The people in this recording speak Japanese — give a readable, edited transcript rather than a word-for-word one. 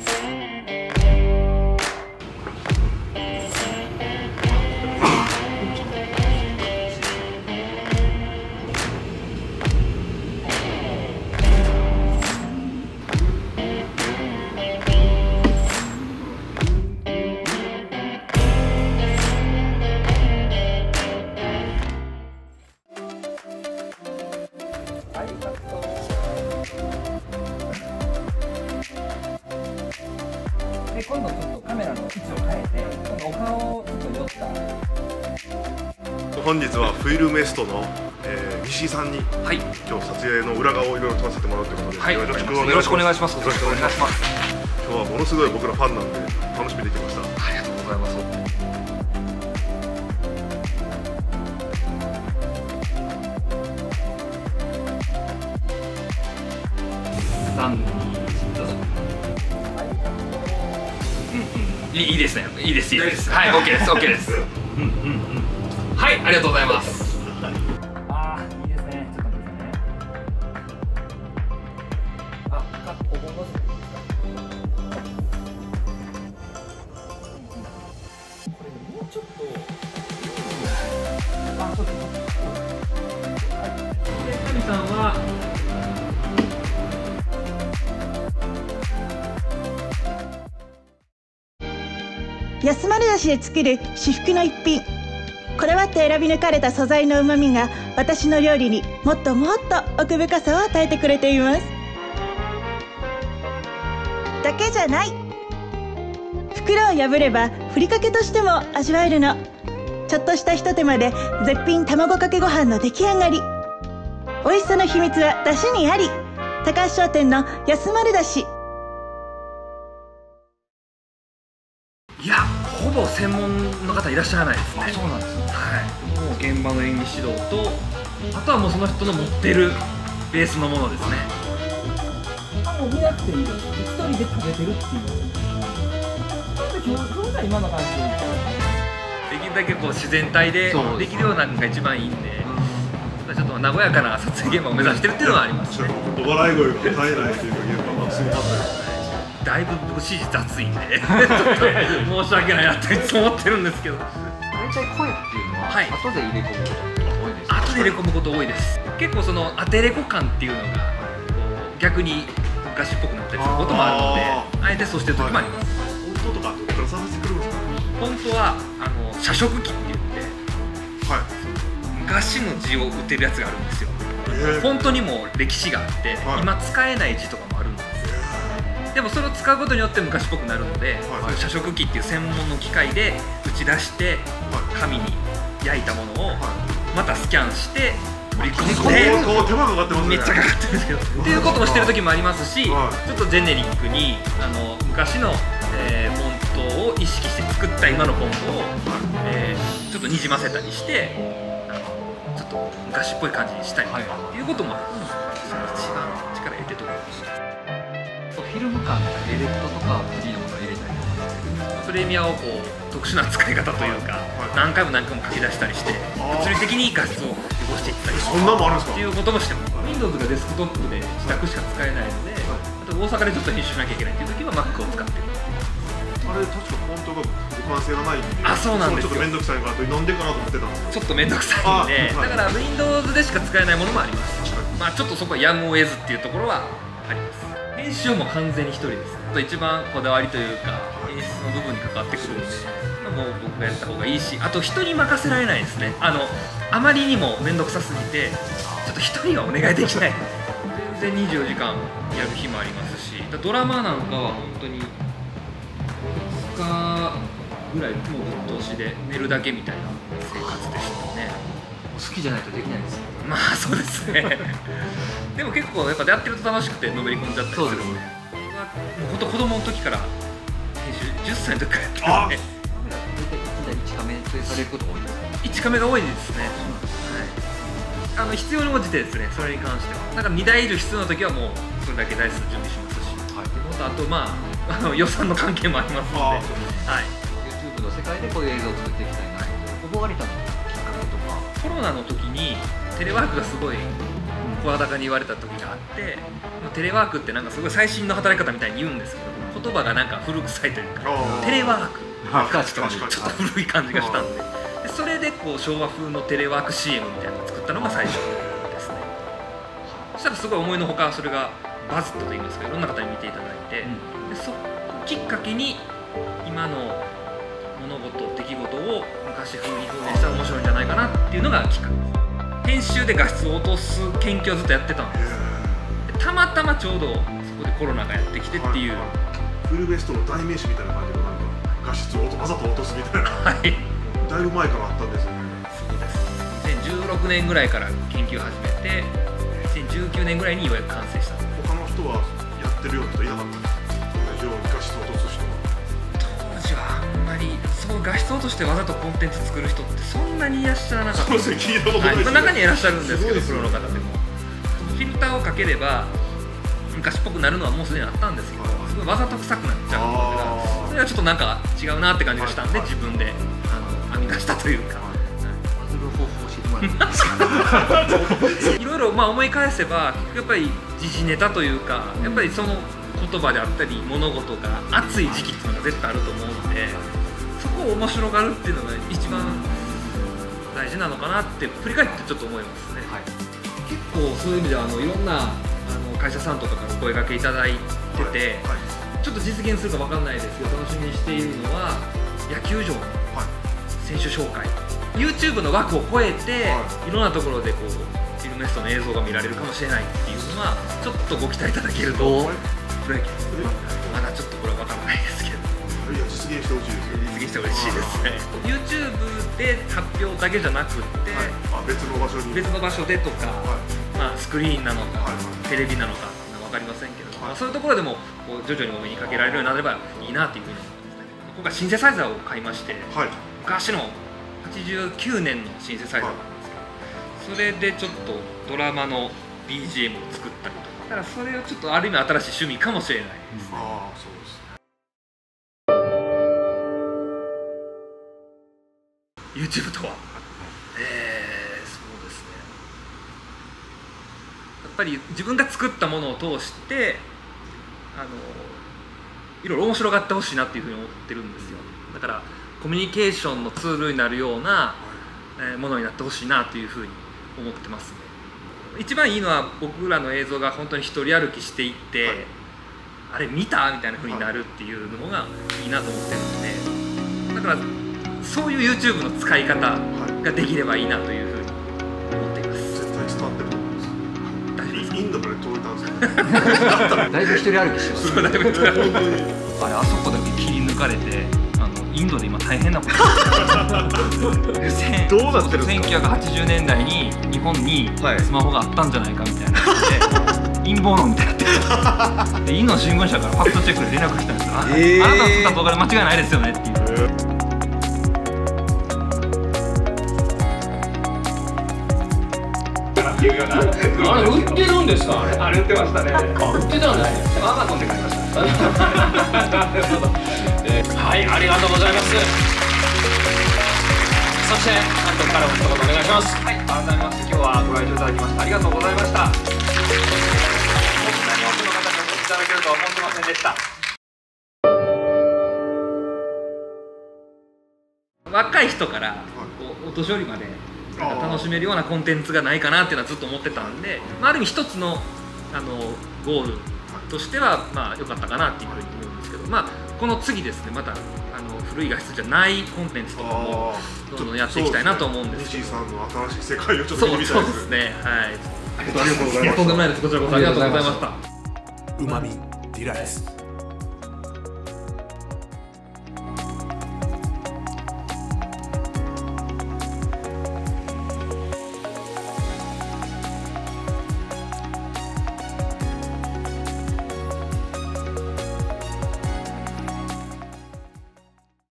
で今度ちょっとカメラの位置を変えて、今度お顔をちょっと寄った。 本日はフィルメストの、西井さんに、はい、今日撮影の裏側をいろいろ撮らせてもらうということで、はい、よろしくお願いします。よろしくお願いします。今日はものすごい僕らファンなんで楽しみにできました。ありがとうございます。 いいですね。いいです。はい、OK です。OK です。はい、ありがとうございます。 ああ、いいですね。ちょっと待ってくださいね。あ、ここのせていいですか。これもうちょっと。あ、そうです。はい。で、神さんは。 安丸だしで作る至福の一品。こだわって選び抜かれた素材のうまみが私の料理にもっともっと奥深さを与えてくれています。だけじゃない、袋を破ればふりかけとしても味わえるの。ちょっとしたひと手間で絶品卵かけご飯の出来上がり。美味しさの秘密はだしにあり。高橋商店の安丸だし。 いや、ほぼ専門の方いらっしゃらないですね。 そうなんですね。 はい、もう現場の演技指導と、あとはもうその人の持ってるベースのものですね。 もう見なくていいです。一人で食べてるっていう。今日が今の感じでいいです。 できるだけこう自然体でできるようなのが一番いいんで、ちょっと和やかな撮影現場を目指してるっていうのはありますね。 笑い声が絶えないというか、現場がすごかったです。 だいぶ僕指示雑いんでちょっと申し訳ないなっていつも思ってるんですけど、 大体声っていうのは、はい、後で入れ込むことが多いですか？ 後で入れ込むこと多いです。結構そのアテレコ感っていうのがこう逆に昔っぽくなったりすることもあるので、あえてそうしてる時もあります。 本当とかどこから探してくるんですか？ 本当は写植機って言って、はい、昔の字を打てるやつがあるんですよ。フォントにも歴史があって、はい、今使えない字とかもあるんですよ。でもそれを使うことによって昔っぽくなるので、はい、写植機っていう専門の機械で打ち出して紙に焼いたものをまたスキャンして取り込んで、 手間がかかってますね。 めっちゃかかってるんですけどっていうこともしてる時もありますし、はい、ちょっとジェネリックに昔の、フォントを意識して作った今のフォントを、ちょっとにじませたりしてちょっと昔っぽい感じにしたりとかっていうこともあるんです。一番力入れてるところかもしれない。 フィルム感とかエフェクトとかフリーのものを入れたりとか、 プレミアをこう特殊な使い方というか、何回も何回も書き出したりして物理的に画質を汚していったりとか、 そんなもあるんですか？ っていうこともしても Windows がデスクトップで自宅しか使えないので、あと大阪でちょっと編集しなきゃいけないっていう時は Mac を使ってる。 あれ確かフォントが互換性がないんで、 あ、そうなんですよ。 ちょっと面倒くさいからとなんでかなと思ってたんですけど、 ちょっと面倒くさいんで、だから Windows でしか使えないものもあります。まあちょっとそこはやむを得ずっていうところはあります。編集も完全に一人です。一番こだわりというか演出の部分に関わってくるので、もう僕がやった方がいいし、あと人に任せられないですね。あまりにも面倒くさすぎてちょっと一人はお願いできない。全然24時間やる日もありますし、ドラマなんかは本当に2日ぐらいもうぶっ通しで寝るだけみたいな生活でしたね。 好きじゃないとできないですよ。 まあそうですねでも結構やっぱやってると楽しくてのめり込んじゃったりするので、僕はもうほんと子供の時から編集10歳の時からやってるんで。 1カメとされることが多いですか ？1カメが多いですね。はい、必要に応じてですね、それに関しては。だから2台いる必要な時はもうそれだけ台数準備しますし、はい、あとまあ予算の関係もありますので、はい、 YouTube の世界でこういう映像を作っていきたいなと思われたのきっかけとか。 コロナの時にテレワークがすごい声高に言われた時があって、テレワークってなんかすごい最新の働き方みたいに言うんですけど、子言葉がなんか古臭いというかあーテレワーク確かにちょっと古い感じがしたんで、それでこう昭和風のテレワーク CM みたいなのを作ったのが最初ですね。そしたらすごい思いのほかそれがバズったと言いますか、いろんな方に見ていただいて、でそこをきっかけに今の物事出来事を昔風に表現したら面白いんじゃないかなっていうのがきっかけです。編集で画質を落とす研究をずっとやってたんです。でたまたまちょうどそこでコロナがやってきてっていう、 フルベストの代名詞みたいな感じのなんか画質をわざと落とすみたいな、 はい、 だいぶ前からあったんですよね。 そうです。2016年ぐらいから研究を始めて、2019年ぐらいにようやく完成した。 他の人はやってるような人いなかったんですか？同じように画質を落とす人は。 当時はあんまりそう画質を落としてわざとコンテンツ作る人ってそんなにいらっしゃらなかった。 そうですね、聞いたことないですね。 中にいらっしゃるんですけど、 すごいですねプロの方でもフィルターをかければ昔っぽくなるのはもうすでにあったんですけど、すごいわざと臭くなっちゃうのが、それはちょっとなんか違うなって感じがしたんで、自分で編み出したというか、 バズる方法を教えてもらっていいですか？ いろいろまあ思い返せばやっぱり時事ネタというか、やっぱりその言葉であったり物事が熱い時期っていうのが絶対あると思うので、そこを面白がるっていうのが一番大事なのかなって振り返ってちょっと思いますね。結構そういう意味ではいろんな会社さんとかからお声掛けいただいてて、ちょっと実現するか分かんないですけど楽しみにしているのは野球場の選手紹介、YouTube の枠を超えていろんなところでこうフィルメストの映像が見られるかもしれないっていうのはちょっとご期待いただけると。プロ野球まだちょっとこれは分からないですけど、 いや、実現してほしいですよね。 実現して嬉しいですね。 YouTube で発表だけじゃなくって、 別の場所に、 別の場所でとか、まあ、スクリーンなのか、 はいテレビなのか分かりませんけど、まあ、そういうところでもこう徐々にお目にかけられるようになればいいなというふうに思いますね。今回シンセサイザーを買いまして、昔の89年のシンセサイザーなんですけど、それでちょっとドラマの BGM を作ったりとか、だからそれはちょっとある意味新しい趣味かもしれないですね。 ああ、そうですね。 YouTube とは、そうですね、やっぱり自分が作ったものを通していろいろ面白がってほしいなっていうふうに思ってるんですよ。だからコミュニケーションのツールになるようなものになってほしいなというふうに思ってますね。一番いいのは僕らの映像が本当に一人歩きしていって、あれ見たみたいなふうになるっていうのがいいなと思ってるので、だからそういう YouTube の使い方ができればいいなというふうに思っています。 絶対伝わってると思います。 大丈夫ですか？ インドまで届いたんですね。 だいぶ一人歩きしてます。 そうだいぶあれあそこだけ切り抜かれてインドで今大変なことどうなってるんですか ？1980年代に日本にスマホがあったんじゃないかみたいな感じで陰謀論みたいになってでインドの新聞社からファクトチェックで連絡来たんですよ。あなたの作った動画で間違いないですよねっていう。 あれ売ってるんですか？ あれ売ってましたね。 売ってたんだね。 アマゾンで買いました。 はい、ありがとうございます。そして監督からも一言お願いします。 はい、改めまして今日はご来場いただきましてありがとうございました。こんなに多くの方にお越しいただけるとは思ってませんでした。若い人からお年寄りまで楽しめるようなコンテンツがないかなっていうのはずっと思ってたんで、まあ、ある意味一つのゴールとしてはまあ良かったかなっていうふうに思うんですけど、まあ、この次ですねまた古い画質じゃないコンテンツとかもどんどんやっていきたいなと思うんですけど、 西井さんの新しい世界をちょっと見てみたいです。 そうですね、はい、 ありがとうございます。 とんでもないです。こちらこそありがとうございました。 うまみディライス。